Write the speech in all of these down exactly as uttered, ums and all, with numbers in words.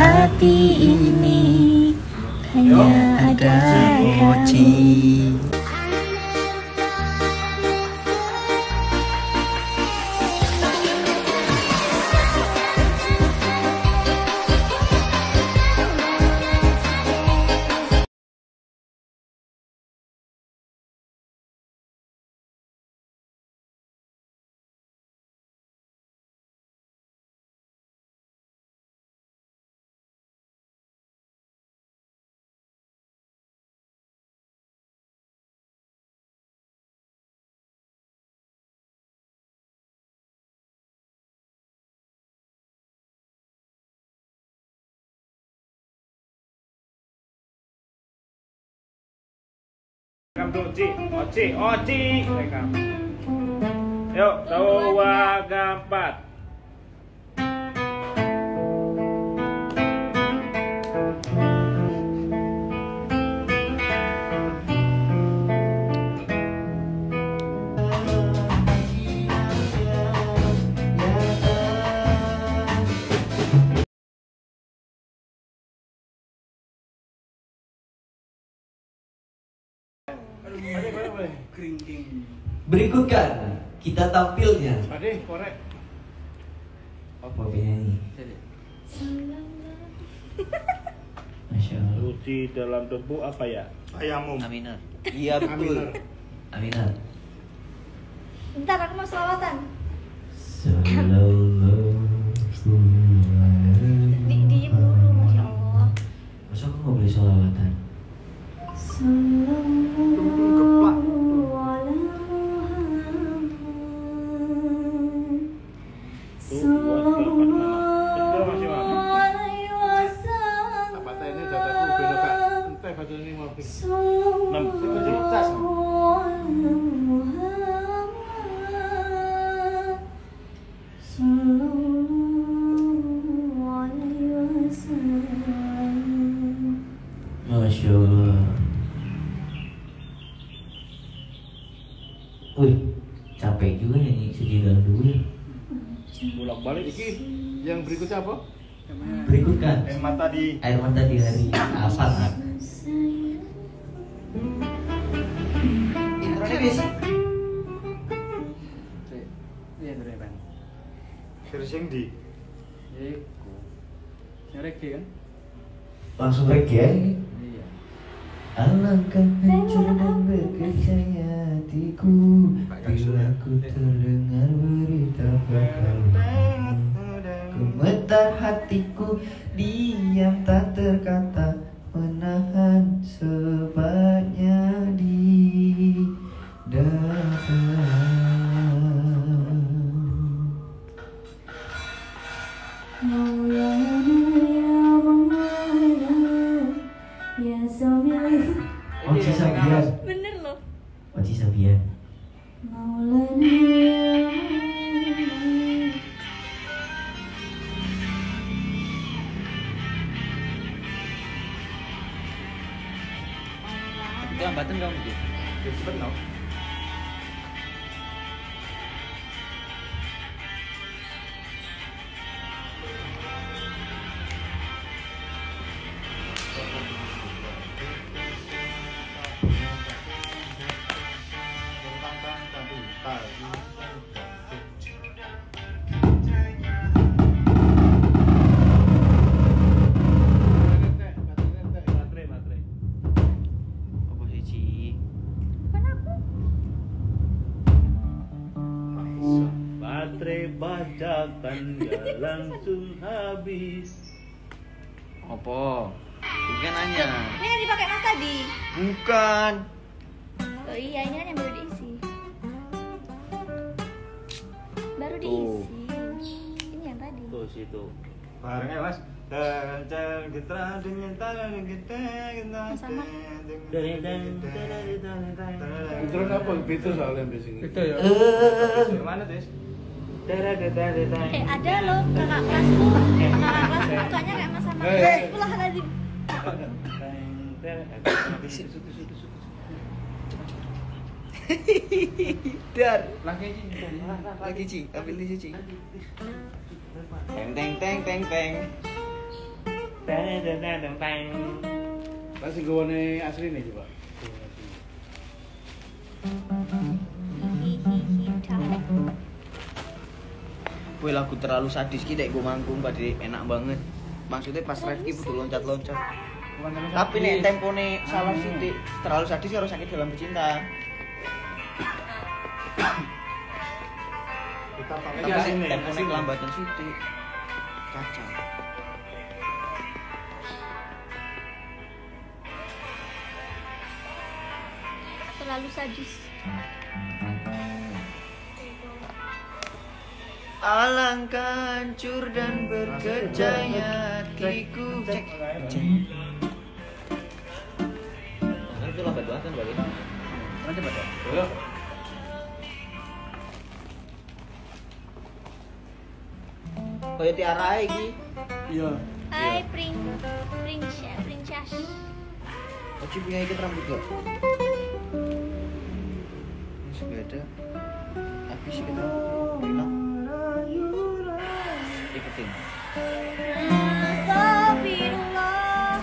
hati ini hanya ada Oci. Rekam tuh, Ci, Oci, Oci, rekam. Yuk, dua, empat. Berikutkan kita tampilnya. Ade, korek. Apa penyanyi? Masya Allah. Suci dalam debu apa ya? Ayamum. Aminah. Iya betul. Aminah. Bentar, aku mau selawatan. Sallallahu Di diem dulu, masya Allah. Masa aku nggak boleh sholawatan? Masya Allah. Wih, capek juga nyanyi sedih dalam dulu ya. Bolak balik iki. Yang berikutnya apa? Berikutkan Air mata di air mata di hari apa kan? Intronya biasa. Iya, bener Bang. versi yang di. Iku. Sing reggae kan? Langsung reggae aja. Iya. Alangkah hancur dan berkecaya hatiku bila ku terdengar berita bakalmu. Gemetar hatiku, diam tak terkata, menahan sebanyak di dada. Oci Sabian. Bener loh. Oci Sabian. Itu hambatan kamu gitu. Cepet no. Apa sih, Ci? Kan aku. Baterai bajakan gak langsung habis. Apa? Bukan nanya. Ini yang dipakai Mas tadi. Bukan. Oh iya, ini kan yang baru diisi. Baru Tuh. diisi. Ini yang tadi. Tuh situ. Barengnya Mas. Tangan kita dengan tangan kita kita. Sama. Intro apa? Itu soalnya biasanya. Itu ya. Eh, Gimana Tis? Eh ada loh kakak kelasku. Kakak kelasku mukanya kayak Mas sama. Eh. Eh, pulah lazim. Dar. Lagi Ci. Lagi Ci. Ambil di Ci. Teng teng teng teng teng. Pasti gue asli nih coba. Wih lagu terlalu sadis ki nek gue manggung padahal enak banget. Maksudnya pas Rifki butuh loncat-loncat. Tapi nek tempone salah sithik terlalu sadis karo sakit dalam bercinta. Tapi nek tempone kelambatan sithik kacau. Terlalu sadis. Alangkah hancur dan berkecaya hatiku. Cek, cek. Nah, itu lambat banget kan balik. Mana cepet ya? Ayo. Kayak Tiara iki. Iya. Hai pring, princess, princess. Oci punya ikat rambut gak? Ini sepeda. Habis ikat rambut. Hilang. Ikutin. Astagfirullah.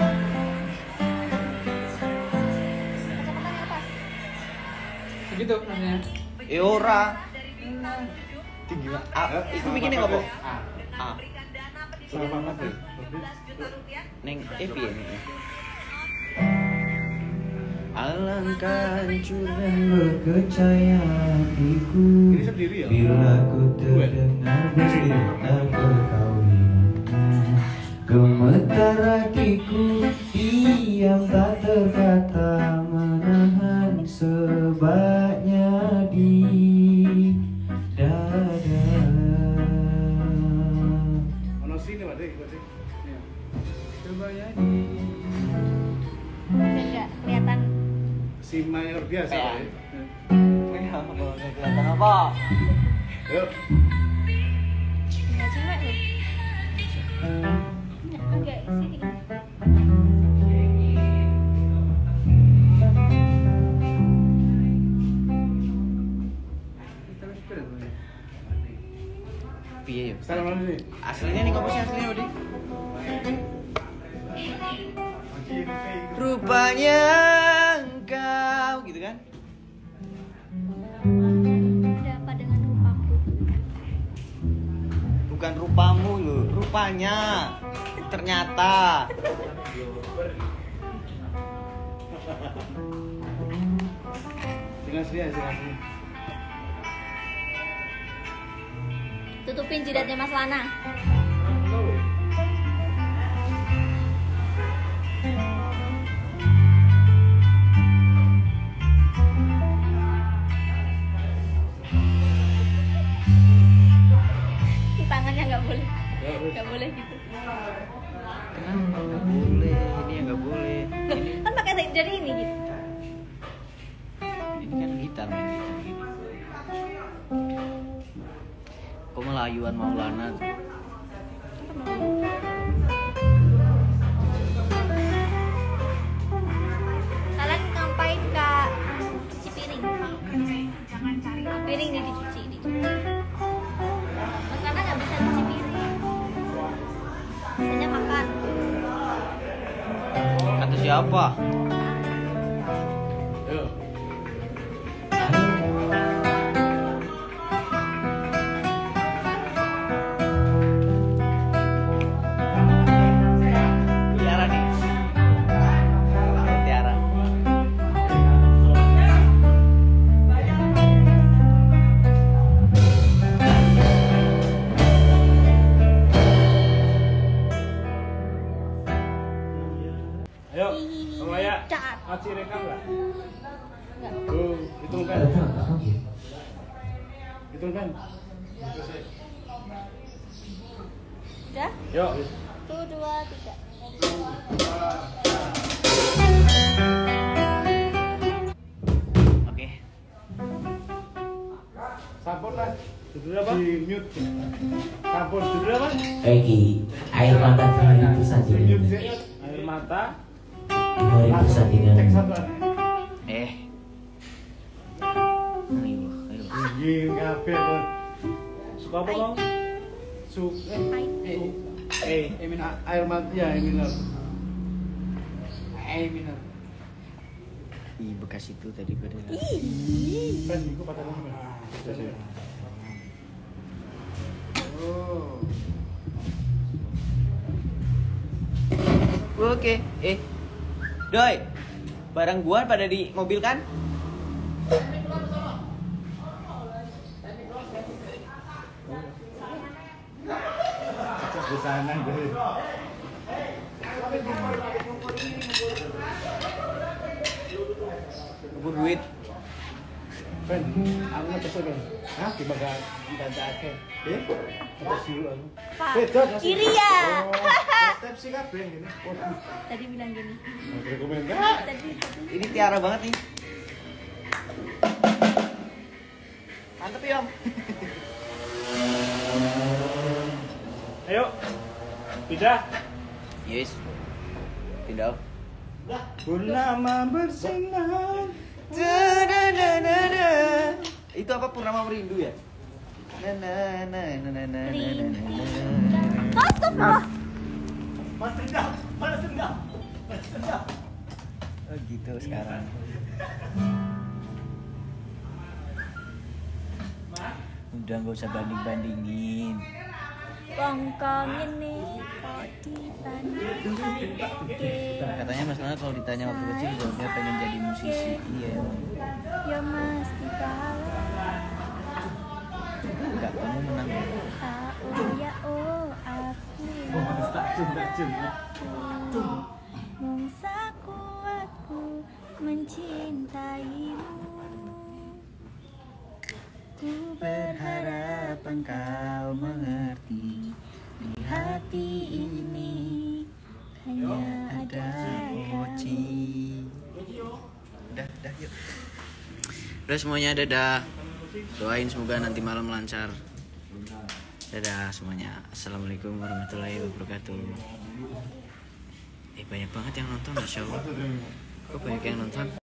Segitu namanya. Eh ora. Tinggi lah. Ah, iku mikirnya apa? A. Sama banget ya. Neng eh piye nih? Alangkah hancur dan berkecaya hatiku Ini sendiri ya? bila ku terdengar berita perkawinannya. Gemetar hatiku diam tak terkata, menahan sebabnya di dada. Ono sini Pak Dik, Pak Dik. Iya. Coba ya di Enggak kelihatan. Si mayor biasa Ya. Pak Dik. Eh, apa nggak kelihatan apa? Yuk. Enggak cewek loh. Enggak sini. terus terus. Piye yo? Sekarang mana nih? Aslinya nih ngopo sih aslinya Odi? Rupanya engkau gitu kan? Ada apa dengan rupaku? Bukan rupamu loh, rupanya. Ternyata. Sini sini sini sini. Tutupin jidatnya Mas Lana. Tangannya nggak boleh, nggak boleh gitu. Kenapa nggak boleh? Ini yang nggak boleh. Loh, kan pakai dari ini gitu. Ini kan gitar main gitar gini. Kok malah Ayuan Maulana tuh? Kalian ngapain Kak? Cuci piring. Piring nih dicuci, dicuci. Mas Lana nggak bisa cuci piring. Bisanya makan. Kata siapa? Yuk. Tiara nih. Tiara. Ayo. Bang Laya. Cat. Masih rekam enggak? Enggak. Tuh, hitung kan. Ada tak tak ya? Hitung kan. Udah? Yuk. Satu, dua, tiga. Oke. Sampun lah. Judulnya apa? Di mute. Sampun judulnya apa? Eh Ki, air mata di hari persandingan. Mute sih. Air mata. Di hari persandingan. Cek satu. Eh. Ayo, ayo. Iya, kabeh. Suka apa, Bang? Su eh Hai. su Eh, E minor. a- air mata ya, E minor. E minor. Ih, bekas itu tadi pada. Kan iku patah lagi. Oh. Oke, eh, Doi, barang gua pada di mobil kan? Di sana deh. Nunggu duit. Ben, aku ngetes Ben. Hah? Di bagian dadake. Eh, Ngetes dulu aku. Pak, Beda, kiri ya. step sih kabeh gini. Tadi bilang gini. Rekomend. Tadi tadi. Ini Tiara banget nih. Mantep ya, Om. Ayo. Pindah. Yes. Tidak. Purnama bersinar. Da-da-da-da-da. Itu apa Purnama Merindu ya? Na na na na na na na na na. Masuk loh. Mas dendam, balas dendam. Balas dendam. Oh gitu sekarang. Udah nggak usah banding-bandingin. Bongkong ini kok dibanding. Katanya Mas Nana kalau ditanya waktu kecil jawabnya pengen jadi musisi. Iya. Ya mas dikalah. Enggak, kamu menang. Oh ya oh aku. Takjub, takjub. Mungsa kuatku mencintaimu. Ku berharap engkau mengerti. Di hati ini hanya ada Mochi. Udah, udah yuk. Udah semuanya, dadah. Doain semoga nanti malam lancar. Dadah semuanya. Assalamualaikum warahmatullahi wabarakatuh. Eh banyak banget yang nonton, Masya Allah. Kok banyak yang nonton?